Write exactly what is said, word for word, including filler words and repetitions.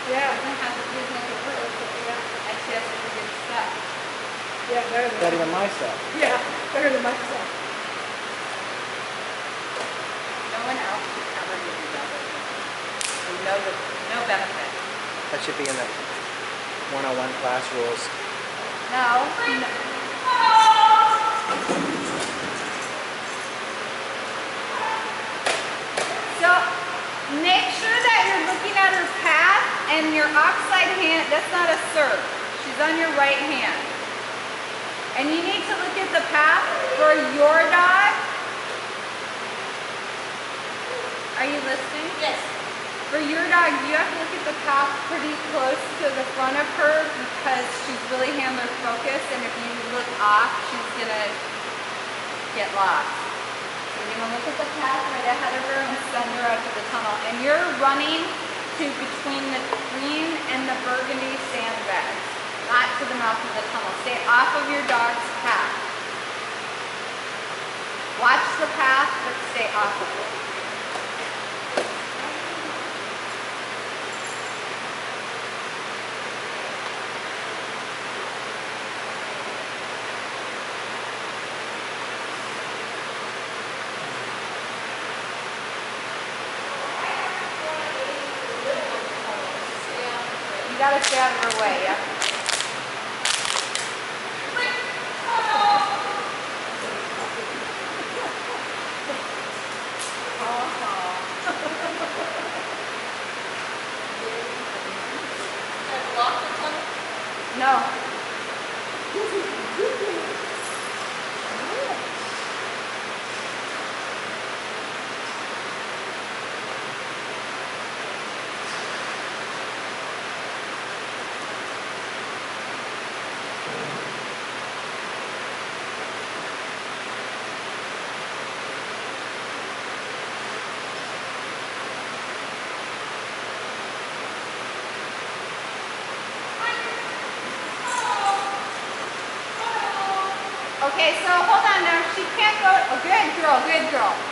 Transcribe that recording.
Yeah. Doesn't have to do like a rope, but yeah. And she has a good step. Yeah, better than, Better than my stuff. Yeah, better than my stuff. No one else should ever do that. No, no benefit. That should be in the one oh one class rules. No. no. So make sure that you're looking at her path and your outside hand, that's not a serve. She's on your right hand. And you need to look at the path for your dog. Are you listening? Yes. For your dog, you have to look at the path pretty close to the front of her because she's really handler focused, and if you look off, she's gonna get lost. So you're gonna look at the path right ahead of her and send her out to the tunnel. And you're running to between the green and the burgundy sandbags, not to the mouth of the tunnel. Stay off of your dog's path. Watch the path, but stay off of it. You gotta stay out of her way, yeah? No. Okay, so hold on now. She can't go. Oh, good girl, good girl.